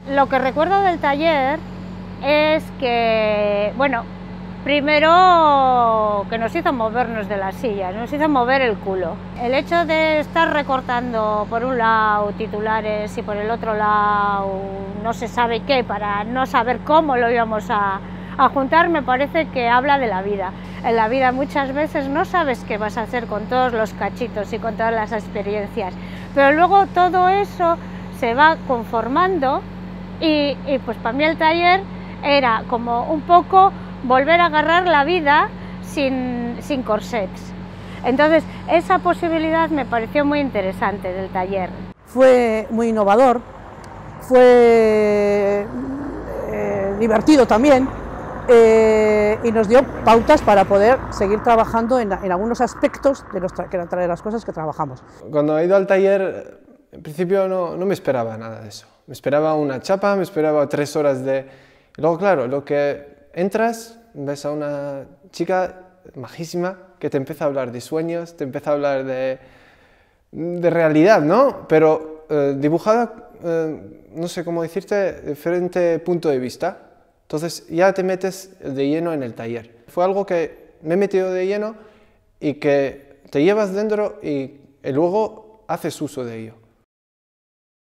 Lo que recuerdo del taller es que, bueno, primero que nos hizo movernos de las sillas, nos hizo mover el culo. El hecho de estar recortando por un lado titulares y por el otro lado no se sabe qué, para no saber cómo lo íbamos a juntar, me parece que habla de la vida. En la vida muchas veces no sabes qué vas a hacer con todos los cachitos y con todas las experiencias, pero luego todo eso se va conformando y pues para mí el taller era como un poco volver a agarrar la vida sin corsets. Entonces esa posibilidad me pareció muy interesante del taller. Fue muy innovador, fue divertido también, y nos dio pautas para poder seguir trabajando en algunos aspectos de las cosas que trabajamos. Cuando he ido al taller, en principio no me esperaba nada de eso. Me esperaba una chapa, me esperaba 3 horas de... Luego, claro, lo que entras, ves a una chica majísima que te empieza a hablar de sueños, te empieza a hablar de realidad, ¿no? Pero dibujada, no sé cómo decirte, de diferente punto de vista. Entonces ya te metes de lleno en el taller. Fue algo que me he metido de lleno y que te llevas dentro y luego haces uso de ello.